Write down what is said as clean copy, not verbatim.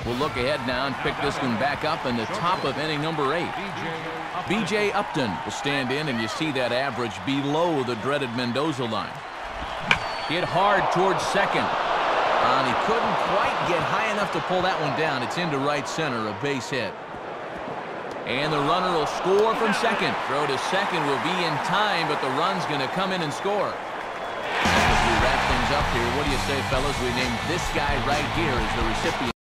We'll look ahead now and pick this one back up in the top of inning number 8. B.J. Upton will stand in, and you see that average below the dreaded Mendoza line. Hit hard towards second. And he couldn't quite get high enough to pull that one down. It's into right center, a base hit. And the runner will score from second. Throw to second will be in time, but the run's going to come in and score. As we wrap things up here, what do you say, fellas? We named this guy right here as the recipient.